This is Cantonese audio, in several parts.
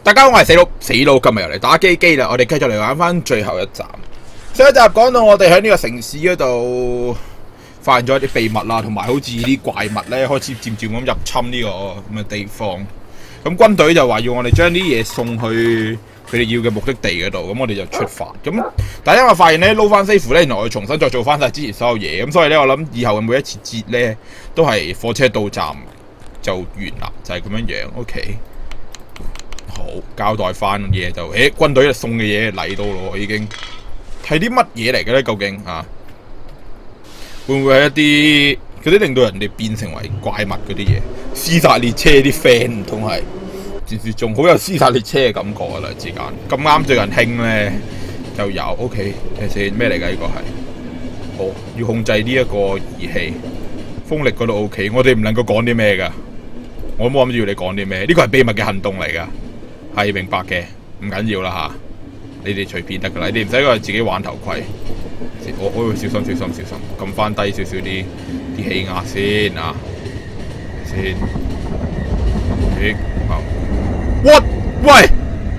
大家好，我係死佬，今日又嚟打機啦。我哋繼續嚟玩翻最後一集。上一集講到我哋喺呢個城市嗰度發現咗一啲秘密啦，同埋好似啲怪物咧開始漸漸咁入侵呢個咁嘅地方。咁軍隊就話要我哋將啲嘢送去佢哋要嘅目的地嗰度，咁我哋就出發。咁但係因為我發現咧撈翻 save 咧，原來我要重新再做翻晒之前所有嘢，咁所以咧我諗以後嘅每一次節咧都係火車到站就完啦，就係咁樣樣。OK。好，交代翻嘢就，軍隊送嘅嘢嚟到咯，已經係啲乜嘢嚟嘅咧？究竟啊，會唔會係一啲嗰啲令到人哋變成為怪物嗰啲嘢？屍殺列車啲 friend 唔通係傳說中好有屍殺列車嘅感覺啊！啦之間咁啱最近興咧就有 OK， 睇先咩嚟㗎？呢個係好要控制呢一個儀器，風力嗰度 OK， 我哋唔能夠講啲咩㗎，我冇諗住要你講啲咩，呢個係秘密嘅行動嚟㗎。係明白嘅，唔緊要啦吓，你哋隨便得噶啦，你哋唔使嗰自己玩頭盔。我小心，撳翻低少少啲氣壓先啊，先。What？ 喂！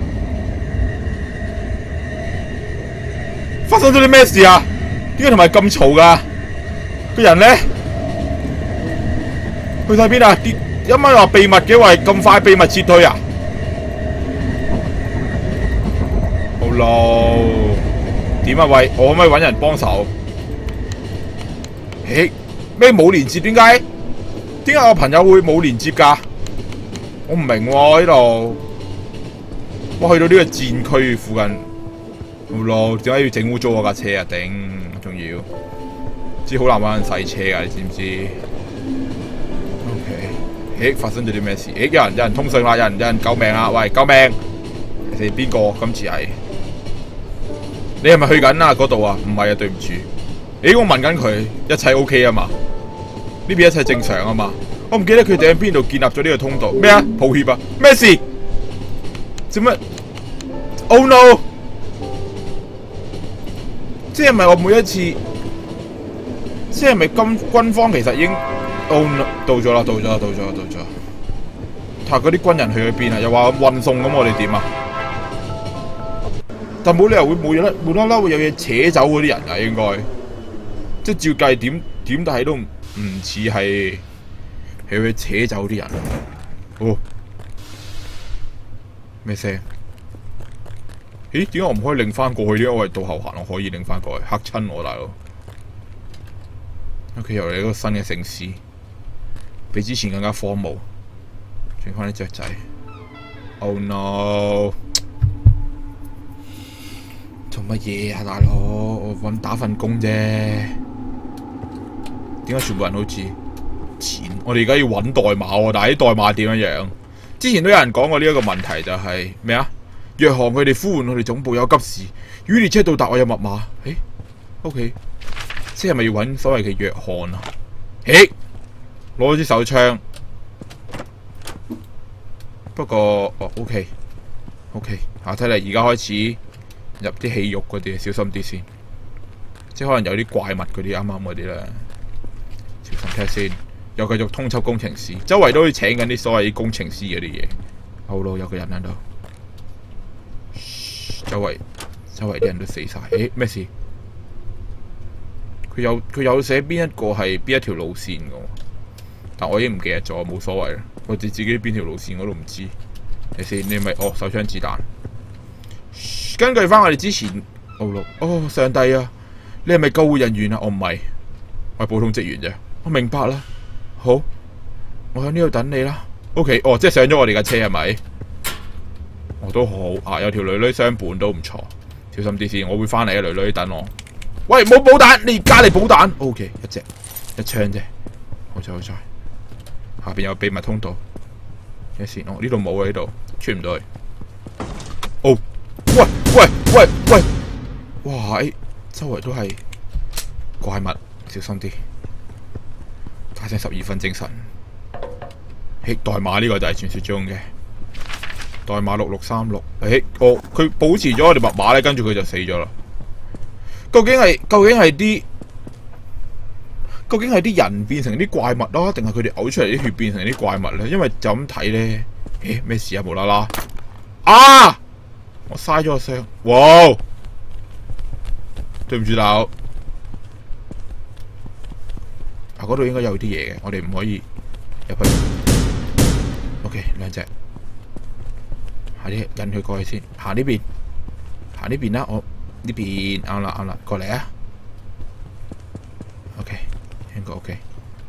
發生咗啲咩事啊？點解同埋咁嘈噶？個人咧去晒邊啊？一蚊話秘密嘅喂，咁快秘密撤退啊？點啊喂！我可唔可以搵人幫手？咩冇連接？點解我朋友會冇連接噶？我唔明喎呢度。我去到呢個戰區附近，好咯，點解要整污糟我架車啊？頂，仲要知好難搵人洗車噶，你知唔知 ？OK， 發生咗啲咩事？有人通訊啦，有人救命啊！喂，救命！你哋邊個？今次係？你係咪去緊啊？嗰度啊？唔係啊，對唔住。我問緊佢，一切 OK 啊嘛？呢邊一切正常啊嘛？我唔記得佢哋喺邊度建立咗呢個通道。咩啊？抱歉啊！咩事？做乜 ？Oh no！ 即係咪我每一次？即係咪軍方其實已經 Oh no！ 到咗啦！睇下嗰啲軍人去咗邊啊？又話運送咁，我哋點啊？但冇理由會無啦啦會有嘢扯走嗰啲人啊，應該即係照計點睇都唔似係去扯走啲人。哦，咩聲？點解我唔可以擰翻過去？因為我係倒後行，我可以擰翻過去，嚇親我大佬。OK， 又嚟一個新嘅城市，比之前更加荒蕪，剩翻啲雀仔。Oh no！做乜嘢啊，大佬？我打份工啫。點解全部人好似錢？我哋而家要揾代碼喎，但係啲代碼點樣？之前都有人講過呢一個問題，就係咩啊？約翰佢哋呼喚我哋總部有急事，與列車到達，我有密碼。OK， 即係咪要揾所謂嘅約翰啊？攞支手槍。不過OK，睇嚟而家開始。入啲戲肉嗰啲，小心啲先。即係可能有啲怪物嗰啲，啱嗰啲咧，小心聽先。又繼續通緝工程師，周圍都請緊啲所謂工程師嗰啲嘢。好咯，有個人喺度。周圍啲人都死晒。咩事？佢有寫邊一個係邊一條路線㗎，但我已經唔記得咗，冇所謂啦。我自己邊條路線我都唔知。你先，你咪手槍子彈。根據翻我哋之前上帝啊，你係咪救護人員啊？我唔係，我係普通職員啫。我明白啦，好，我喺呢度等你啦。OK， 即係上咗我哋架車係咪？我都好啊，有條女相伴都唔錯。小心啲先，我會翻嚟啊，女等我。喂，冇補彈，你加嚟補彈。OK， 一槍啫，好彩。下邊有秘密通道，一線呢度冇啊，呢度穿唔到去。喂！哇！周圍都係怪物，小心啲。加上12分精神。代碼呢個就係傳說中嘅代碼6636。佢保持咗我哋密碼咧，跟住佢就死咗啦。究竟係啲人變成啲怪物咯，定係佢哋嘔出嚟啲血變成啲怪物咧？因為就咁睇咧，咩事啊？無啦啦啊！我嘥咗個箱。哇！對唔住大佬。啊，嗰度應該有啲嘢嘅，我哋唔可以入去。OK， 兩隻。快啲引佢過去先，行呢邊，行呢邊啦，我呢邊啱啦啱啦，過嚟啊 ，OK， 應該 OK，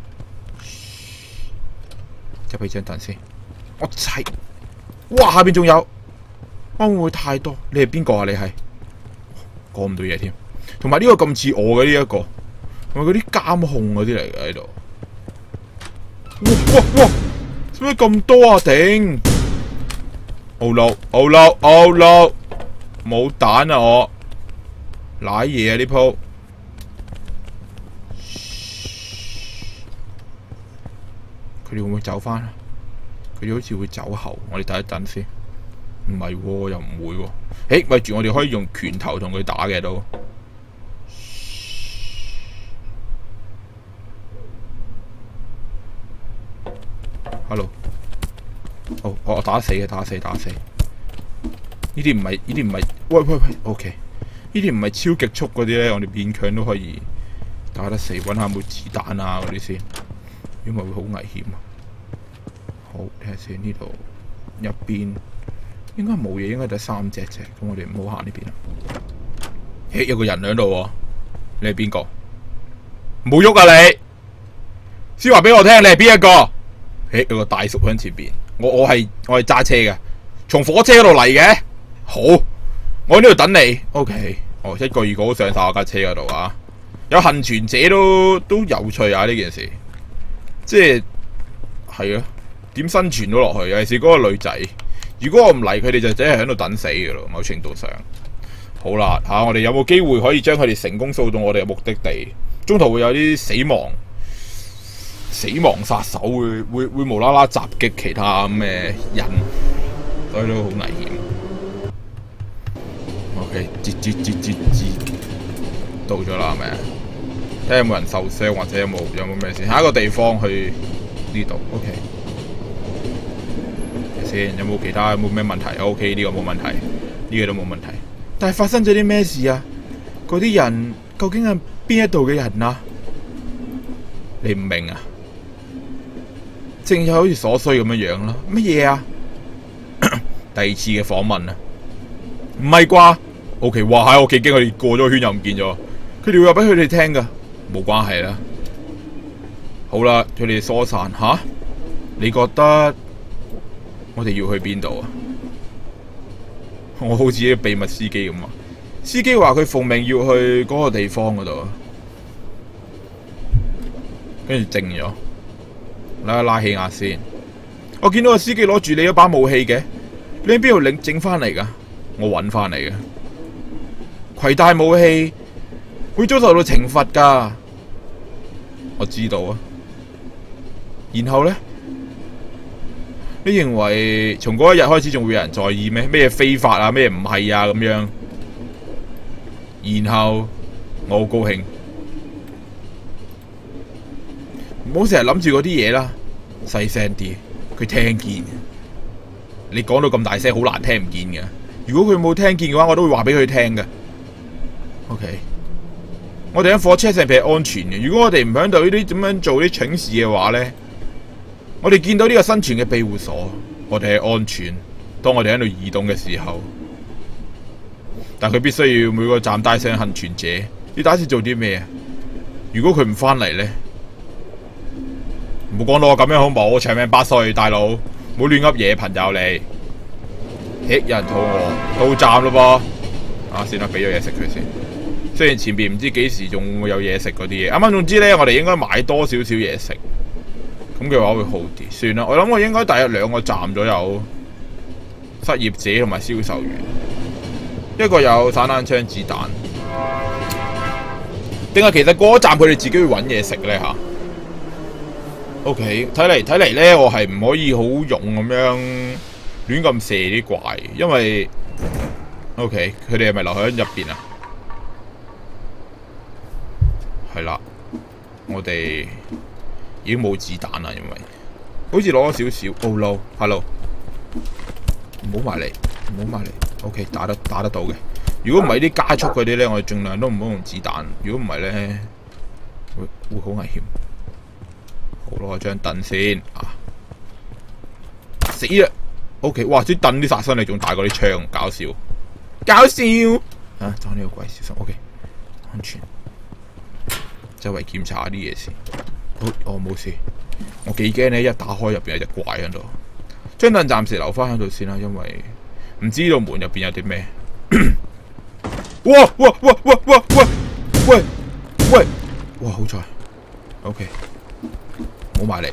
執起張凳先，我砌，哇下邊仲有，會唔會太多？你係邊個啊？你係講唔到嘢添，同埋呢個咁似我嘅呢一個，係咪嗰啲監控嗰啲嚟嘅喺度？哇！使乜咁多啊？頂！ Oh no！ Oh no！ Oh no！ 冇彈啊我，瀨嘢啊呢鋪。佢哋會唔會走翻啊？佢哋好似會走後，我哋等一等先。唔係喎，又唔會喎。咪住，我哋可以用拳頭同佢打嘅都。Hello。哦，我打死嘅，打死。呢啲唔係，喂 ，OK。呢啲唔係超極速嗰啲咧，我哋勉強都可以打得死。揾下有冇子彈啊嗰啲先，因為會好危險啊。好，睇下先，呢度入邊應該冇嘢，應該得3隻啫。咁我哋唔好行呢邊啦。有個人喺度喎，你係邊個？唔好喐啊你！先話俾我聽，你係邊一個？有個大叔喺前邊。我係揸車嘅，從火車嗰度嚟嘅。好，我喺呢度等你。OK， 一個二個都上晒我架車嗰度啊！有幸存者都有趣啊！呢件事，即係啊，點生存到落去？尤其是嗰個女仔，如果我唔嚟，佢哋就真係喺度等死噶咯。某程度上，好啦我哋有冇機會可以將佢哋成功掃到我哋嘅目的地？中途會有啲死亡殺手會無啦啦襲擊其他咩人，所以都好危險。OK， 到咗啦，係咪？睇下有冇人受傷或者有冇咩事。下一個地方去呢度。OK， 睇先有冇其他有冇咩問題 ？OK， 呢個冇問題，呢個都冇問題。但係發生咗啲咩事啊？嗰啲人究竟係邊一度嘅人啊？你唔明啊？正係好似所需咁樣樣啦。乜嘢啊？第二次嘅訪問啊？唔係啩 ？OK， 哇！喺我幾驚，佢哋過咗圈又唔見咗。佢哋會話俾佢哋聽噶，冇關係啦。好啦，佢哋疏散吓。你覺得我哋要去邊度啊？我好似一個秘密司機咁啊！司機話佢奉命要去嗰個地方嗰度，跟住靜咗。拉氣壓先。我見到個司機攞住你一把武器嘅，你喺邊度整翻嚟噶？我揾翻嚟嘅。攜帶武器會遭受到懲罰噶，我知道啊。然後呢，你認為從嗰一日開始仲會有人在意咩？咩非法啊？咩唔係啊？咁樣。然後我好高興。唔好成日諗住嗰啲嘢啦，細聲啲，佢聽見。你講到咁大聲，好難聽唔見嘅。如果佢冇聽見嘅話，我都會話俾佢聽嘅。OK， 我哋喺火車上邊係安全嘅。如果我哋唔響度呢啲點樣做啲蠢事嘅話呢，我哋見到呢個生存嘅庇護所，我哋係安全。當我哋喺度移動嘅時候，但佢必須要每個站帶上幸存者。你打算做啲咩啊？如果佢唔翻嚟呢？唔好講到我咁樣好冇，長命百歲，大佬，唔好亂噏嘢，朋友你。有人肚餓，到站咯噃。先啦，俾咗嘢食佢先。雖然前邊唔知幾時仲會有嘢食嗰啲嘢，啱啱總之咧，我哋應該買多少少嘢食，咁嘅話會好啲。算啦，我諗我應該大約2個站左右，失業者同埋銷售員，一個有散彈槍子彈，定係其實過咗站佢哋自己會揾嘢食咧吓？OK， 睇嚟咧，我係唔可以好勇咁樣亂咁射啲怪，因為 OK， 佢哋係咪留喺入邊啊？係啦，我哋已經冇子彈啦，因為好似攞咗少少。Oh no，hello， 唔好埋嚟， 唔好埋嚟。OK， 打得到嘅。如果唔係啲加速嗰啲咧，我哋盡量都唔好用子彈。如果唔係咧，會好危險。好，攞張凳先啊！死啦 ！OK， 哇！啲凳啲殺傷力仲大過啲槍，搞笑！啊！裝呢個鬼小心 ，OK， 安全。周圍檢查下啲嘢先。好，我冇事。我幾驚咧，一打開入邊有隻怪喺度。張凳暫時留翻喺度先啦，因為唔知道門入邊有啲咩。哇！哇！好彩 ，OK， 唔好埋嚟，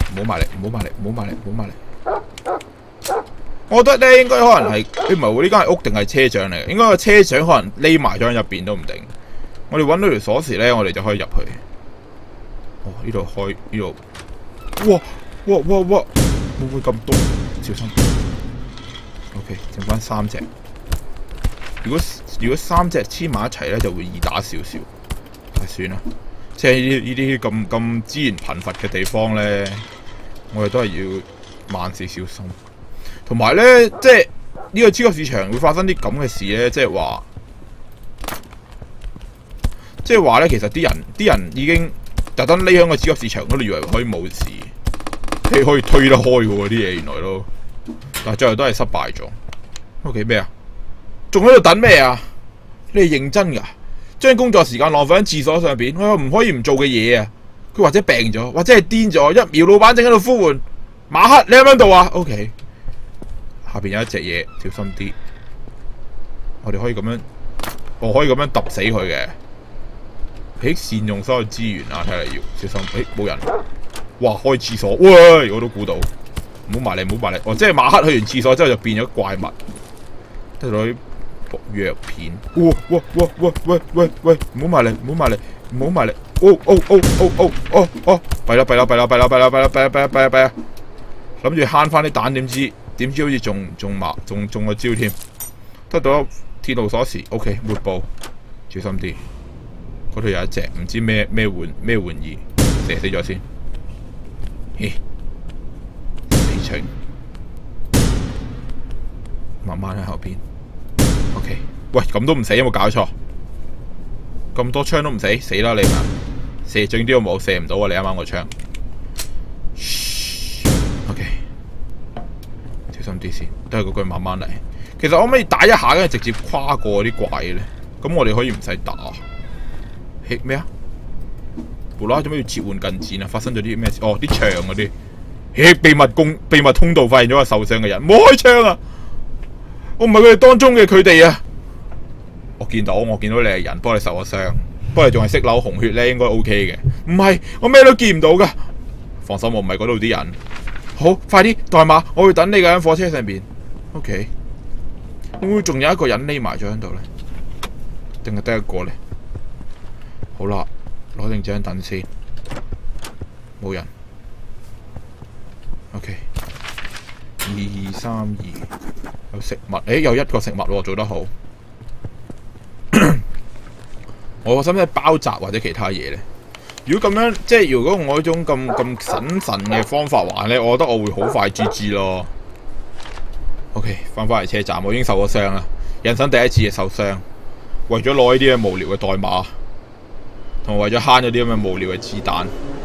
我覺得咧，應該可能係唔係喎？呢間係屋定係車長嚟嘅？應該個車長可能匿埋咗喺入邊都唔定。我哋揾到條鎖匙咧，我哋就可以入去。哦，呢度開呢度。哇！會唔會咁多？小心。OK， 剩翻3隻。如果3隻黐埋一齊咧，就會易打少少。但係算啦，即係呢啲咁資源貧乏嘅地方咧，我哋都係要萬事小心。同埋咧，即係呢個超級市場會發生啲咁嘅事咧，即係話咧，其實啲人已經特登匿喺個超級市場嗰度，以為可以冇事，你可以推得開喎啲嘢，原來都，但係最後都係失敗咗。OK 咩啊？仲喺度等咩啊？你係認真㗎？將工作時間浪費喺廁所上邊，我唔可以唔做嘅嘢啊！佢或者病咗，或者係癲咗，一秒老闆正喺度呼喚馬克，你喺唔喺度啊 ？OK。下邊有一隻嘢，小心啲。我哋可以咁樣，我可以咁樣揼死佢嘅。善用所有資源啊！睇嚟要小心。冇人。哇！開廁所，喂！我都估到。唔好埋嚟。哦，即係馬克去完廁所之後就變咗怪物。得到啲毒藥片。喂！唔好埋嚟。哦！弊啦！諗住慳翻啲蛋，點知好似中個招添，得到鐵路鎖匙 ，OK， 抹布，小心啲。嗰度有一隻唔知咩玩意，射死咗先。咦？死情，慢慢喺後邊。OK， 喂，咁都唔死，有冇搞錯？咁多槍都唔死，死啦你嘛！射正啲都冇，射唔到啊！你啱啱個槍。OK。小心啲先，都係嗰句慢慢嚟。其實可唔可以打一下，跟住直接跨過啲怪咧？咁我哋可以唔使打。咩啊？無啦啦做咩要切換近戰啊？發生咗啲咩事？哦，啲牆嗰啲。秘密通道發現咗個受傷嘅人，唔好開槍啊！我唔係佢哋當中嘅佢哋啊！我見到你係人，不過你受咗傷，不過你仲係識流紅血咧，應該 OK 嘅。唔係，我咩都見唔到噶。放心，我唔係嗰度啲人。好，快啲代碼，我會等你嘅喺火車上邊。OK， 會唔會仲有一個人匿埋咗喺度咧？定係得一個咧？好啦，攞定張凳先，冇人。OK， 2232有食物，有一個食物喎，做得好。我使唔使包紮或者其他嘢咧？如果咁樣，即係如果我呢種咁審慎嘅方法玩咧，我覺得我會好快 GG 咯。OK， 翻嚟車站，我已經受咗傷啦，人生第一次嘅受傷，為咗攞呢啲咁無聊嘅代碼，同埋為咗慳咗啲咁嘅無聊嘅子彈。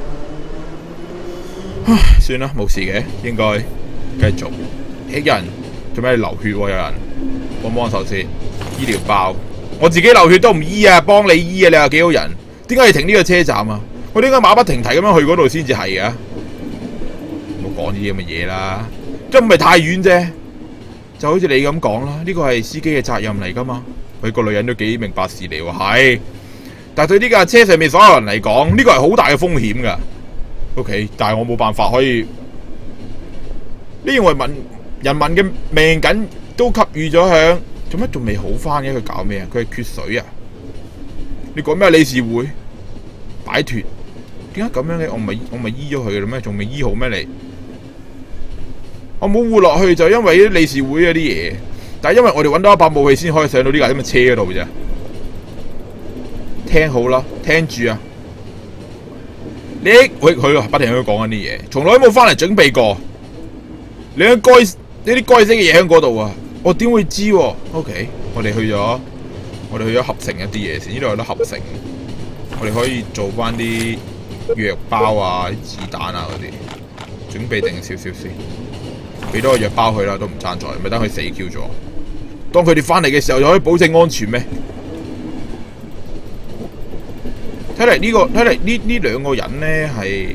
唉，算啦，冇事嘅，應該繼續。有人做咩流血喎？有人幫手先，醫療包。我自己流血都唔醫啊，幫你醫啊！你話幾好人？點解要停呢個車站啊？我點解馬不停蹄咁樣去嗰度先至係嘅？唔好講呢啲咁嘅嘢啦，即係唔係太遠啫。就好似你咁講啦，呢個係司機嘅責任嚟噶嘛。佢個女人都幾明白事理喎，係。但係對呢架車上面所有人嚟講，呢個係好大嘅風險噶。OK， 但係我冇辦法可以。你認為人民嘅命緊都給予咗響，做乜仲未好翻嘅？佢搞咩啊？佢係缺水啊？你講咩理事會擺脫？點解咁樣嘅？我咪醫咗佢嘅咩？仲未醫好咩你？我冇活落去就因為啲理事會嗰啲嘢，但係因為我哋揾到一把武器先可以上到呢架咁嘅車嗰度啫。聽好啦，聽住啊！佢不停喺度講緊啲嘢，從來都冇翻嚟準備過。你啲該死嘅嘢喺嗰度啊！ 我點會知喎？OK，我哋去咗合成一啲嘢先，呢度有得合成，我哋可以做翻啲藥包啊、子彈啊嗰啲，準備定少少先，俾多個藥包佢啦，都唔爭在，咪等佢死 Q 咗。當佢哋翻嚟嘅時候，就可以保證安全咩？睇嚟呢兩個人咧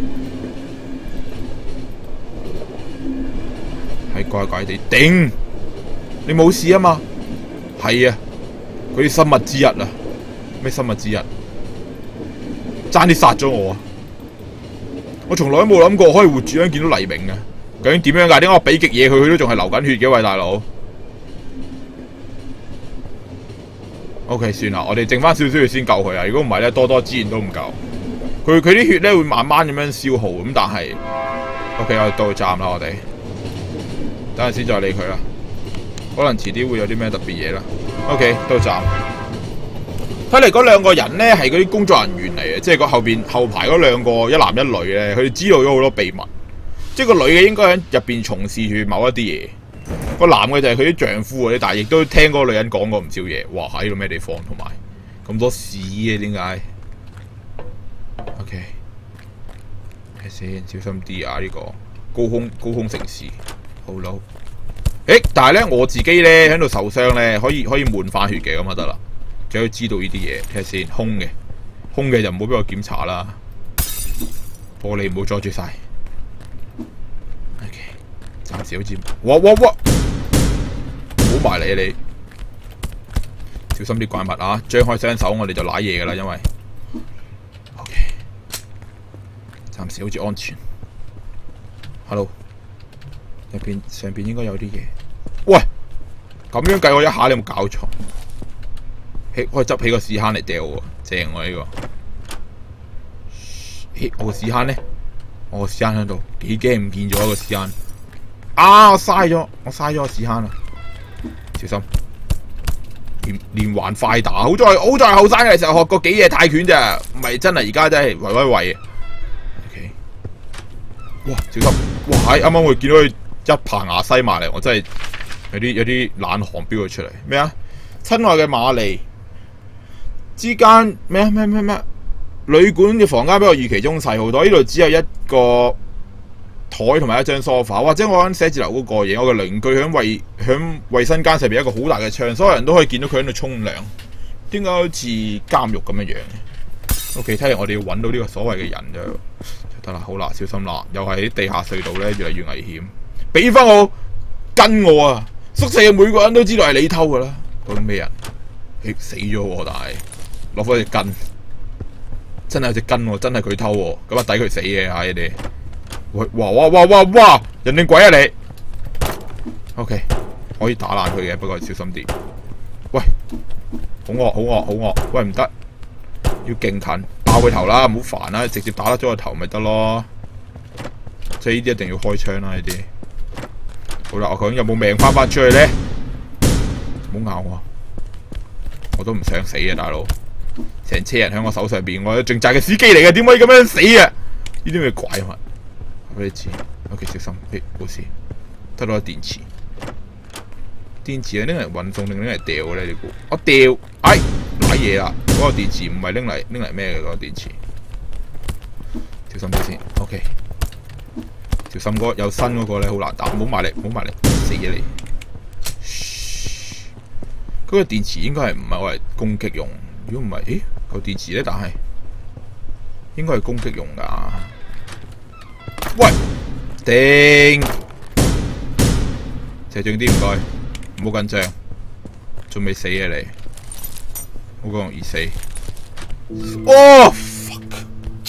係怪怪地，頂！你冇事啊嘛？係啊，嗰啲生物之一啊，咩生物之一？爭啲殺咗我啊！我從來都冇諗過可以活住咁見到黎明啊！究竟點樣㗎？點解我俾極嘢佢都仲係流緊血嘅？喂，大佬 ，OK 算啦，我哋剩翻少少血先救佢啊！如果唔係咧，多資源都唔夠。佢啲血咧會慢慢咁樣消耗，咁但係 OK， 我哋到站啦，我哋等陣先再理佢啦。可能遲啲會有啲咩特別嘢啦。OK， 到站。睇嚟嗰兩個人咧係嗰啲工作人員嚟嘅，即係個後排嗰兩個一男一女咧，佢哋知道咗好多秘密。即係個女嘅應該喺入邊從事住某一啲嘢，個男嘅就係佢啲丈夫嗰啲，但係亦都聽嗰個女人講過唔少嘢。哇！喺度咩地方，同埋咁多屎嘅，點解 ？OK， 睇先，小心啲啊！呢個高空城市，好嬲。但係咧我自己咧喺度受傷咧，可以換翻血嘅咁就得啦。最好知道呢啲嘢，睇下先。空嘅就唔好俾我檢查啦。玻璃唔好阻住晒。OK， 暫時好似哇！唔好埋嚟啊你！小心啲怪物啊！張開雙手，我哋就瀨嘢噶啦，因為 OK， 暫時好似安全。Hello， 上邊應該有啲嘢。喂，咁樣計我一下，你有冇搞錯？可以執起個屎坑嚟掉喎，正喎呢個。我個屎坑咧，我個屎坑喺度，幾驚唔見咗個屎坑。啊！我嘥咗個屎坑啦，小心！連環快打，好在後生嘅時候學過幾嘢泰拳咋，唔係真係而家真係維維啊 ！OK， 哇！小心！哇！啱啱我見到佢一棚牙西埋嚟，我真係有啲冷汗飆咗出嚟。咩啊？親愛嘅瑪麗。之間咩？旅館嘅房間比我預期中細好多，呢度只有一個台同埋一張梳化，或者我喺寫字樓嗰個嘢，我嘅鄰居喺衛生間上邊一個好大嘅窗，所有人都可以見到佢喺度沖涼。點解好似監獄咁樣嘅 ？OK， 睇嚟我哋要揾到呢個所謂嘅人就得啦。好啦，小心啦，又係啲地下隧道咧，越嚟越危險。俾翻我跟我啊！宿舍嘅每個人都知道係你偷噶啦。究竟咩人？死咗喎，但係攞翻隻根，真係有隻根喎，真係佢偷喎，咁啊抵佢死嘅嚇你哋。喂，哇！人定鬼啊你 ？OK， 可以打爛佢嘅，不過小心啲。喂，好惡！喂，唔得，要勁近爆佢頭啦，唔好煩啦，直接打甩咗個頭咪得咯。即係呢啲一定要開槍啦，呢啲。好啦，我究竟有冇命翻出去咧？唔好咬我！我都唔想死啊，大佬！成車人喺我手上邊，我係盡責嘅司機嚟嘅，點可以咁樣死啊？呢啲咩怪物？我俾你知 ，OK， 小心，冇事，得到電池。電池係拎嚟運送定拎嚟掉咧？你估？我掉，哎，瀨嘢啦！嗰個電池唔係拎嚟咩嘅嗰個電池？小心啲先 ，OK。小心嗰有新嗰個咧，好難打，唔好埋嚟，死咗你！嗰個電池應該係唔係我嚟攻擊用？如果唔係，咦？個電池咧，但係應該係攻擊用噶。喂，頂！射中啲唔該，唔好緊張，仲未死啊你，好容易死。Oh fuck!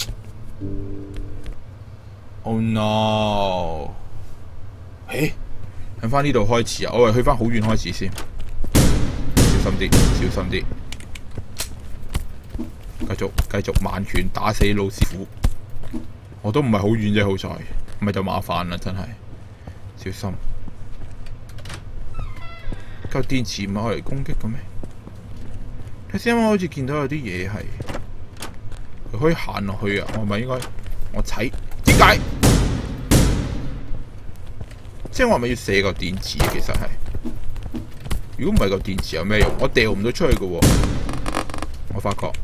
Oh no！ 誒，喺翻呢度開始啊！我係去翻好遠開始先。小心啲，繼續慢拳打死老師傅。我都唔係好遠啫，好在，唔係就麻煩啦，真係。小心。嚿電池唔係攞嚟攻擊嘅咩？睇先，我好似見到有啲嘢係，佢可以行落去啊！我係咪應該我踩？點解？即係我係咪要射個電池啊？其實係。 如果唔係嚿電池有咩用？我掉唔到出去嘅喎。我發覺，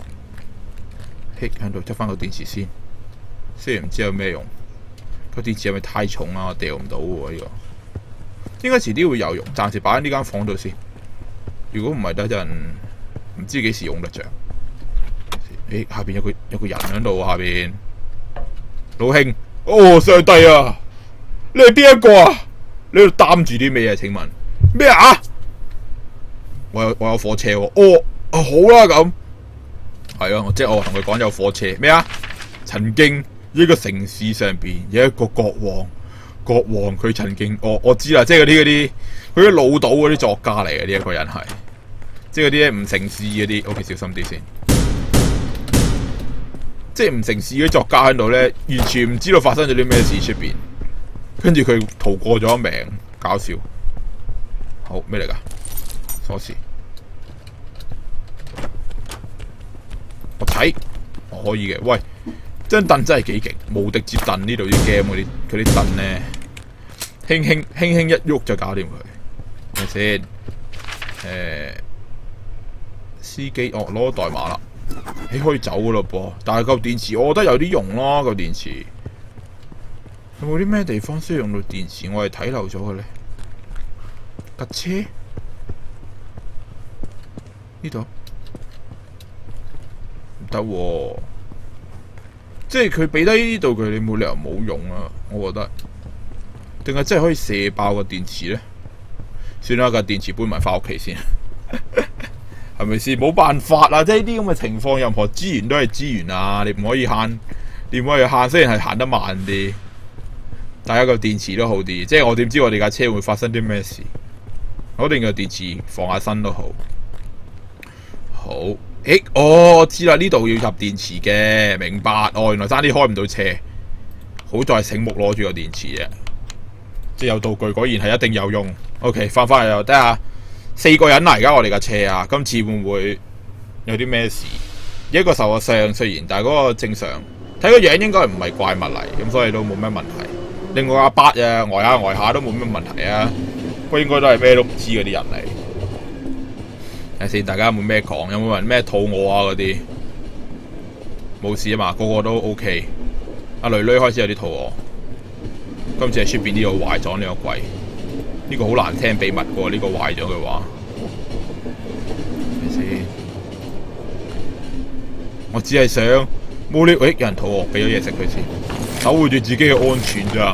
喺度執翻個電池先。雖然唔知有咩用，個電池係咪太重啊？我掉唔到喎呢個。應該遲啲會有用，暫時擺喺呢間房度先。如果唔係，等陣唔知幾時用得着。下邊有個人喺度，下邊老兄，哦上帝啊！你係邊一個啊？你喺度擔住啲咩啊？請問咩啊？我有火車喎。哦，好啦咁，係啊，即係我同佢講有火車咩啊？曾經呢個城市上邊有一個國王佢曾經，我知啦，即係嗰啲佢啲老島嗰啲作家嚟嘅呢一個人係，即係嗰啲唔成事嗰啲。OK， 小心啲先。即係唔成事嗰啲作家喺度咧，完全唔知道發生咗啲咩事出邊，跟住佢逃過咗命，搞笑。好咩嚟噶？鎖匙，我睇我可以嘅。喂，張凳真係幾勁，無敵接凳。呢度啲 game 佢啲凳咧，輕輕一喐就搞掂佢。睇先，司機攞代碼啦。你可以走噶咯噃，但係嚿電池我覺得有啲用咯。嚿電池有冇啲咩地方需要用到電池？我係睇漏咗嘅咧。架車呢度唔得喎，即係佢俾低呢度佢，你冇理由冇用啊！我覺得，定係真係可以射爆個電池咧？算啦，架電池搬埋翻屋企先。係咪先？冇辦法啊！即係呢啲咁嘅情況，任何資源都係資源啊！你唔可以慳，你唔可以慳。雖然係行得慢啲，但係個電池都好啲。即係我點知我哋架車會發生啲咩事？我定個電池防下身都好。好，我知啦，呢度要入電池嘅，明白。原來爭啲開唔到車，好在醒目攞住個電池啫。即係有道具，果然係一定有用。OK， 翻返嚟又睇下。4個人啦，而家我哋架車啊，今次會唔會有啲咩事？一個受咗傷雖然，但係嗰個正常，睇個樣應該唔係怪物嚟，咁所以都冇咩問題。另外阿伯啊，呆下都冇咩問題啊，不過應該都係咩都唔知嗰啲人嚟。睇先，大家有冇咩講？有冇人咩肚餓啊嗰啲？冇事啊嘛，個個都 OK。阿女女開始有啲肚餓，今次喺出邊呢度壞咗呢個櫃。呢個好難聽秘密喎，呢個壞咗嘅話，睇先。我只係想冇呢，有人肚餓，俾咗嘢食佢先，守護住自己嘅安全咋。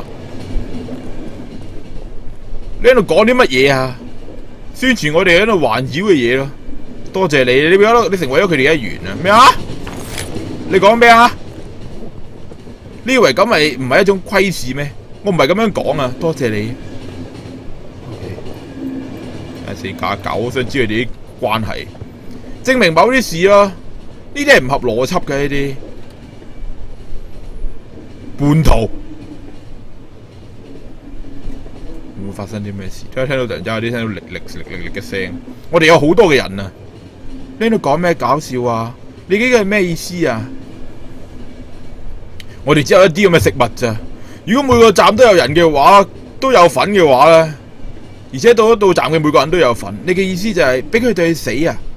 你喺度講啲乜嘢啊？宣傳我哋喺度環繞嘅嘢咯。多謝你，你成為咗佢哋一員啊？咩啊？你講咩啊？你以為咁係唔係一種窺視咩？我唔係咁樣講啊！多謝你。4+9，我想知佢哋啲關係，證明某啲事咯。呢啲係唔合邏輯嘅，呢啲叛徒會唔會發生啲咩事？聽到突然之間有啲聽到力嘅聲。我哋有好多嘅人啊！你喺度講咩搞笑啊？你呢個係咩意思啊？我哋只有一啲咁嘅食物咋。如果每個站都有人嘅話，都有份嘅話咧。而且到站嘅每個人都有份，你嘅意思就係俾佢哋去死啊？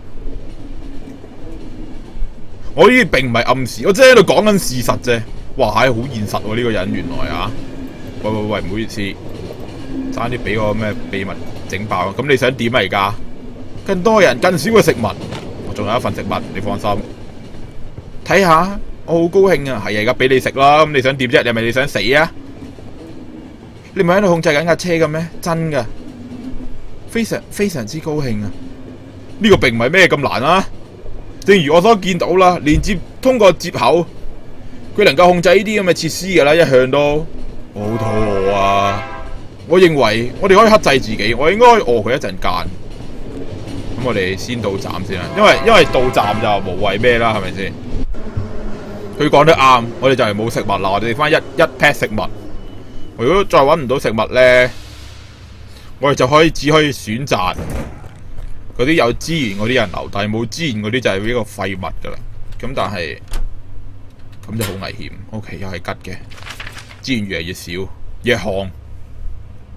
我呢啲並唔係暗示，我真係喺度講緊事實啫。哇，係好現實喎呢個人原來啊！喂，唔好意思，爭啲俾個咩秘密整爆。咁你想點啊而家？更多人，更少嘅食物，我仲有一份食物，你放心。睇下，我好高興啊！係啊，而家俾你食啦。咁你想點啫？你係咪你想死啊？你唔係喺度控制緊架車嘅咩？真噶。非常之高興啊！呢個並唔係咩咁難啊！正如我所見到啦，通過接口，佢能夠控制呢啲咁嘅設施㗎啦，一向都我好肚餓啊！我認為我哋可以克制自己，我應該餓佢一陣間。咁我哋先到站先啦，因為到站就無謂咩啦，係咪先？佢講得啱，我哋就係冇食物啦，我哋翻一 pack 食物。如果再揾唔到食物咧，我哋就只可以選擇嗰啲有資源嗰啲人留低，冇資源嗰啲就係呢個廢物噶啦。咁但係咁就好危險。OK， 又係吉嘅，資源越嚟越少，越旱。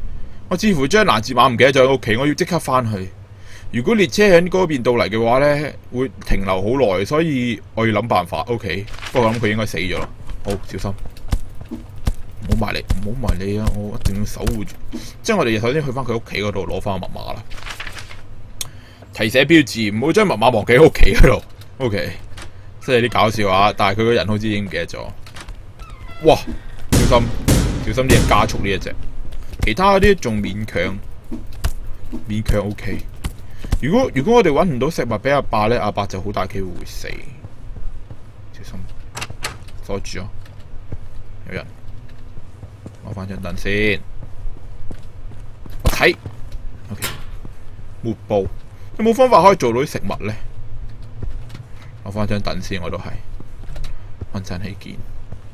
我似乎將攔截碼唔記得咗喺屋企，我要即刻翻去。如果列車喺嗰邊到嚟嘅話呢，會停留好耐，所以我要諗辦法。OK， 不過我諗佢應該死咗啦。好，小心，唔好埋嚟，唔好埋嚟啊！我一定要守護住。即係我哋首先去翻佢屋企嗰度攞翻個密碼啦。提醒標誌，唔好將密碼忘記喺屋企嗰度。OK， 即係啲搞笑話，但係佢個人好似已經唔記得咗。哇！小心，小心啲人加速呢一隻。其他嗰啲仲勉強 OK。如果我哋揾唔到食物俾阿伯咧，阿伯就好大機會會死。小心，鎖住啊！有人，攞翻張凳先。我睇 OK， 抹布。有冇方法可以做到啲食物咧？攞翻張凳先，我都係穩陣起見。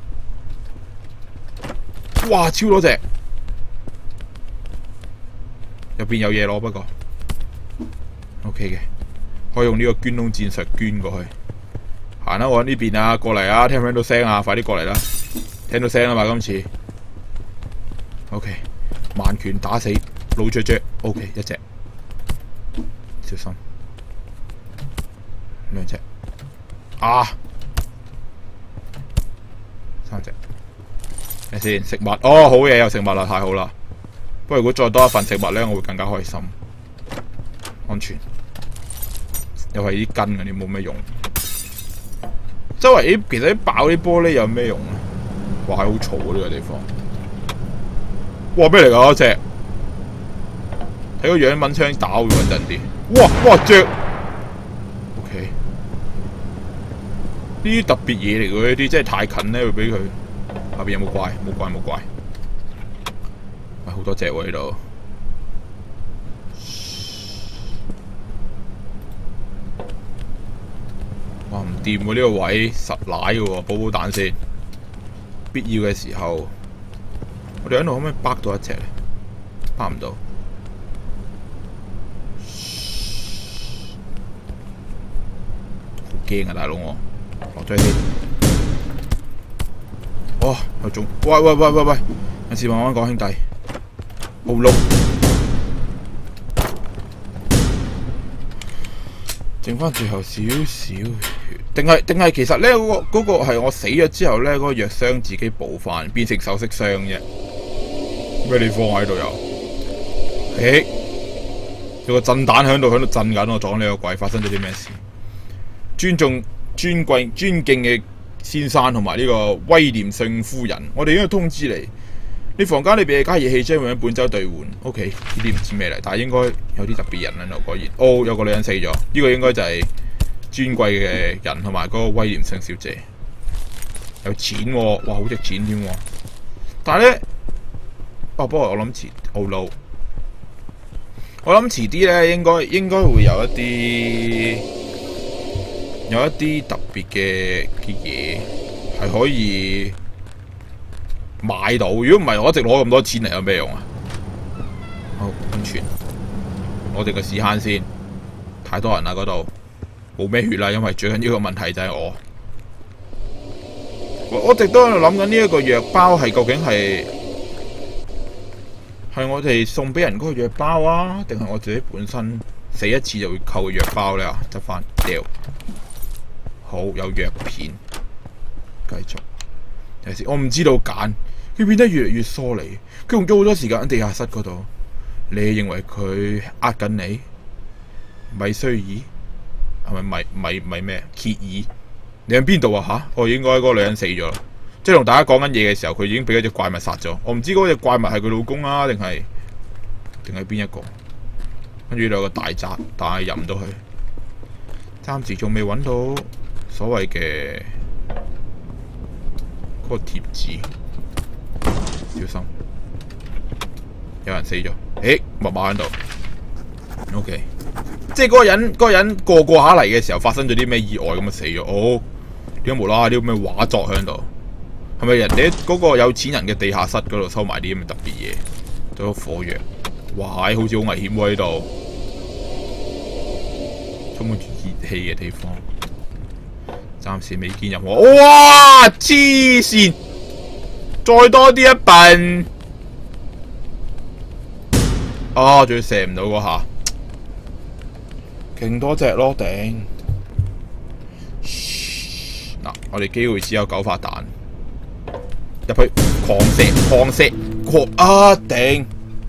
哇！超多隻，入邊有嘢攞，不過 OK 嘅，可以用呢個捐窿戰術捐過去。行啦，我喺呢邊啊，過嚟啊！聽唔聽到聲啊？快啲過嚟啦！聽到聲啦嘛，今次 OK， 萬拳打死老雀雀 OK， 一隻。小心，兩隻啊，三隻，睇先食物哦，好嘢，有食物啦，太好啦！不過如果再多一份食物咧，我會更加開心，安全。又係啲根嗰啲冇咩用，周圍其實啲爆啲玻璃有咩用咧？哇，係好嘈啊呢個地方！哇，咩嚟㗎嗰隻？睇個樣，蚊槍打會穩陣啲。哇雀 ，OK， 呢啲特別嘢嚟嘅，呢啲真係太近咧，會俾佢。下邊有冇怪？冇怪冇怪。喂，好多隻喎呢度。哇，唔掂喎呢個位，實奶嘅喎，補補彈先。必要嘅時候，我哋喺度可唔可以掰到一隻咧？掰唔到。驚啊，大佬我落咗先。哦，有種，喂，有事慢慢講，兄弟。好碌，剩翻最後少少血，定係其實咧嗰個係我死咗之後咧嗰個藥箱自己補翻，變成首飾箱啫。咩地方喺度有？有個震彈喺度震緊，我撞你個鬼！發生咗啲咩事？尊敬嘅先生同埋呢個威廉遜夫人，我哋應該通知你房間裏邊嘅加熱器將會喺本周兌換。OK， 呢啲唔知咩嚟，但係應該有啲特別人喺度。果然，哦，有個女人死咗，呢個應該就係尊貴嘅人同埋嗰個威廉遜小姐。有錢喎，哇，好值錢添喎！但係咧，不過我諗遲啲咧，應該會有一啲特別嘅嘢係可以買到。如果唔係，我一直攞咁多錢嚟有咩用啊？好安全，攞定個屎坑先。太多人啦，嗰度冇咩血啦，因為最緊要個問題就係我一直都喺度諗緊呢一個藥包係究竟係我哋送俾人嗰個藥包啊，定係我自己本身死一次就會扣個藥包咧？執翻掉。好，有藥片，繼續。有時我唔知道揀，佢變得越嚟越疏離。佢用咗好多時間喺地下室嗰度。你認為佢呃緊你？米須爾係咪米咩？傑爾？你喺邊度啊？吓，我應該嗰個女人死咗啦。即係同大家講緊嘢嘅時候，佢已經俾一隻怪物殺咗。我唔知嗰隻怪物係佢老公啊，定係邊一個？跟住有個大閘，但係入唔到去。暫時仲未揾到所謂嘅嗰個貼紙，小心，有人死咗。密碼喺度。OK， 即係嗰個人過下嚟嘅時候，發生咗啲咩意外咁啊死咗。哦，點解無啦啦啲咁嘅畫作喺度？係咪人哋嗰個有錢人嘅地下室嗰度收埋啲咁嘅特別嘢？都有火藥，哇！好似好危險喎呢度，充滿住熱氣嘅地方。暫時未見任何。哇！黐線，再多啲一笨。 啊，仲要射唔到嗰下，勁多隻咯頂！嗱，我哋機會只有9發彈，入去狂射，啊頂！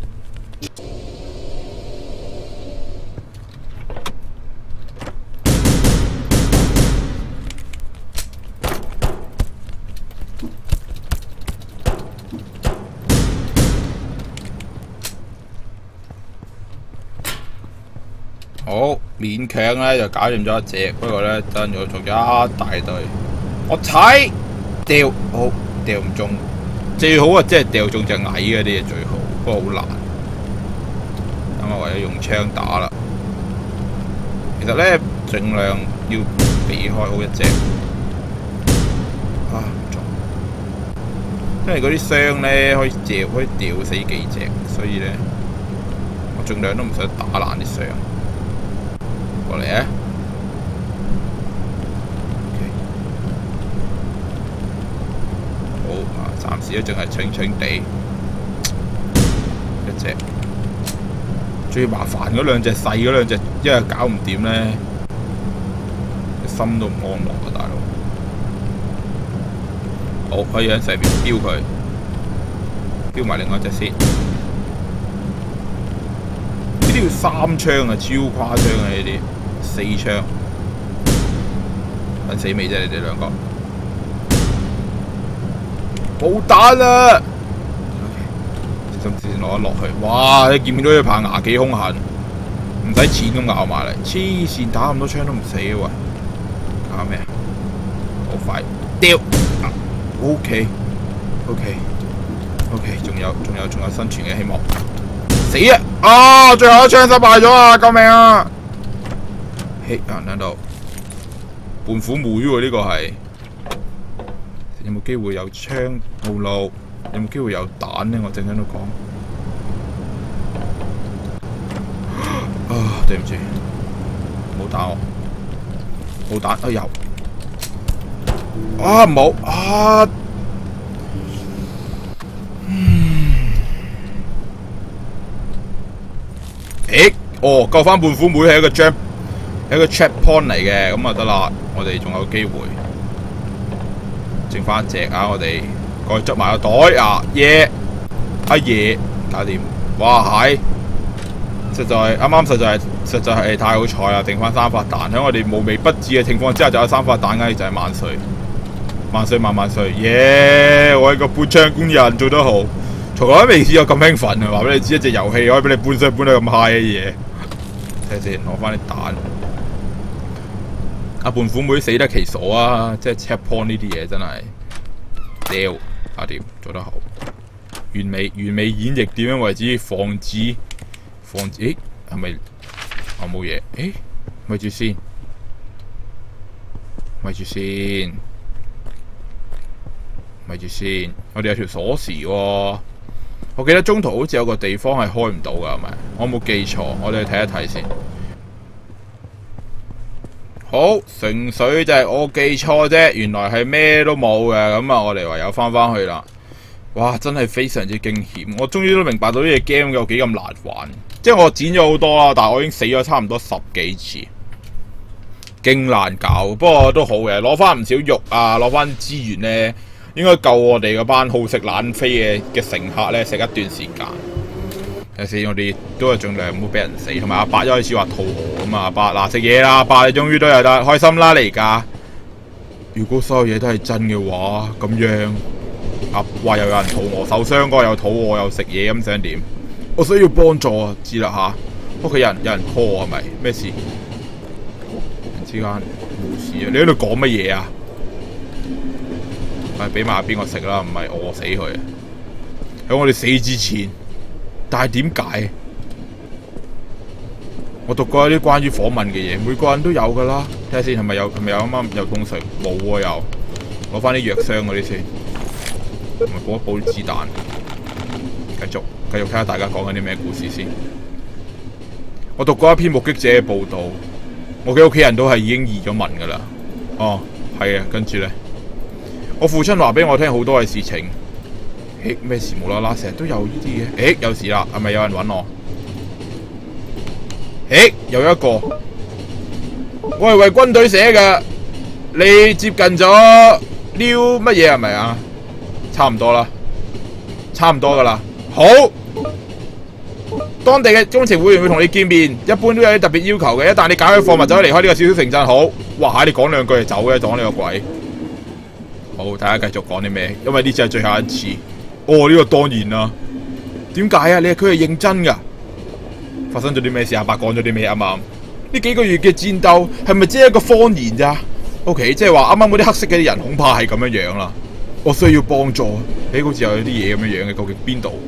好勉強咧就搞掂咗一隻，不過咧爭咗仲有一大堆。我睇掉好掉唔中，最好啊即係掉中隻矮嗰啲嘢最好，不過好難。咁我唯有用槍打啦。其實咧盡量要避開好一隻。啊唔中，因為嗰啲箱咧可以掉死幾隻，所以咧我盡量都唔想打爛啲箱。過嚟啊！好啊，暫時都淨係清清地一隻，最麻煩嗰兩隻細嗰兩隻，因為搞唔掂咧，心都唔安樂啊，大佬。好，可以喺上面標佢，標埋另外一隻先。呢啲要3槍啊，超誇張啊！呢啲。4槍，揾死未啫？你哋兩個冇彈啦！小心先攞一落去。哇！你見唔見到佢棚牙幾兇狠？唔使錢咁咬埋嚟，黐線打咁多槍都唔死嘅喎！搞咩啊？好快掉！OK，仲有生存嘅希望。死啊！啊！最後一槍失敗咗啊！救命啊！有人喺度，胖虎妹喎呢個係，有冇機會有槍套路？有冇機會有彈呢？我正喺度講。啊，對唔住，冇打我，冇彈，哎有，啊冇啊，哦，救翻胖虎妹係一個 jump。一個 check point 嚟嘅，咁啊得啦，我哋仲有機會，剩翻一隻啊！我哋過去執埋個袋啊，耶！阿爺搞掂，哇係，實在係太好彩啦！剩翻3發彈，喺我哋無微不至嘅情況之下，就有3發彈，梗係就係萬歲，萬歲！耶！我係個搬槍工人，做得好，從來都未試過咁興奮啊！話俾你知，一隻遊戲可以俾你搬箱搬得咁 high 嘅嘢。睇下先，攞翻啲彈。阿胖虎妹死得其傻啊！即係 check point 呢啲嘢真係屌啊掂，做得好，完美演繹點樣為之防止？誒係咪我冇嘢？誒咪住先，我哋有條鎖匙喎。我記得中途好似有個地方係開唔到㗎，係咪？我冇記錯，我哋去睇一睇先。好，純粹就係我記錯啫，原來係咩都冇嘅，咁啊我哋唯有翻去啦。哇，真係非常之驚險，我終於都明白到呢隻 game 有幾咁難玩。即係我剪咗好多啦，但係我已經死咗差唔多10幾次，勁難搞。不過都好嘅，攞翻唔少肉啊，攞翻資源呢，應該夠我哋嗰班好食懶飛嘅乘客呢食一段時間。有時我哋都係盡量唔好俾人死，同埋阿伯一開始話肚餓啊嘛，阿伯嗱食嘢啦，阿伯你終於都有得開心啦嚟㗎。如果所有嘢都係真嘅話，咁樣話又有人肚餓受傷過，又肚餓又食嘢咁想點？我需要幫助啊，知啦嚇。屋企有人 call 我係咪？咩事？突然之間冇事啊！你喺度講乜嘢啊？係俾埋邊個食啦，唔係餓死佢。喺我哋死之前。但係點解？我讀過一啲關於訪問嘅嘢，每個人都有㗎啦。睇下先，係咪有啱啱有通訊？冇喎又，攞翻啲藥箱嗰啲先，同埋補一補啲子彈。繼續睇下大家講緊啲咩故事先。我讀過一篇目擊者嘅報導，我嘅屋企人都係已經移咗民㗎啦。哦，係啊，跟住咧，我父親話俾我聽好多嘅事情。咩事無啦啦，成日都有呢啲嘅。有事啦，係咪有人揾我？ 誒，又一個，我係為軍隊寫嘅，你接近咗撩乜嘢係咪啊？差唔多啦，差唔多噶啦。好，當地嘅工程會員會同你見面，一般都有啲特別要求嘅。一旦你解開貨物就可以離開呢個小小城鎮。好，哇！你講兩句就走嘅，講呢個鬼。好，睇下繼續講啲咩，因為呢次係最後一次。哦，呢個當然啦。點解啊？佢係認真噶。發生咗啲咩事？阿伯講咗啲咩啱啱？呢幾個月嘅戰鬥係咪只係一個謊言咋 ？OK， 即係話啱啱嗰啲黑色嘅人恐怕係咁樣樣啦。我需要幫助。好似有啲嘢咁樣樣嘅，究竟邊度？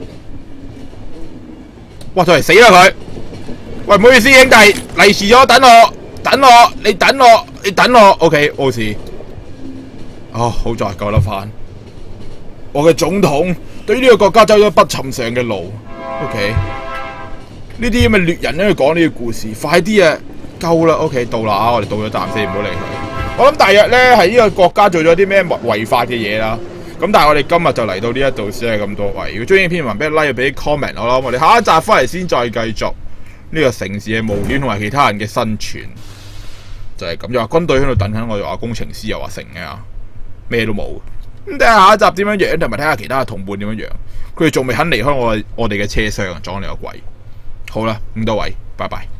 哇！就嚟死啦佢！喂，唔好意思，兄弟，嚟遲咗，等我，你等我 ，OK， 冇事。哦，好在救得翻。我嘅總統對於呢個國家走咗不尋常嘅路。OK， 呢啲咁嘅劣人咧講呢個故事，快啲啊！夠啦 ，OK， 到啦，我哋到咗站先，唔好理佢。我諗大約咧係呢個國家做咗啲咩違法嘅嘢啦。咁但係我哋今日就嚟到呢一度先係咁多位。如果中意片文，俾個 like， 俾啲 comment 我啦。我哋下一集翻嚟先再繼續呢個城市嘅冒險同埋其他人嘅生存。就係咁，又話軍隊喺度等緊我，又話工程師，又話成嘅，咩都冇。咁睇下下一集點樣樣，同埋睇下其他嘅同伴點樣樣。佢哋仲未肯離開我哋嘅車廂，撞你個鬼。好啦，咁多位，拜拜。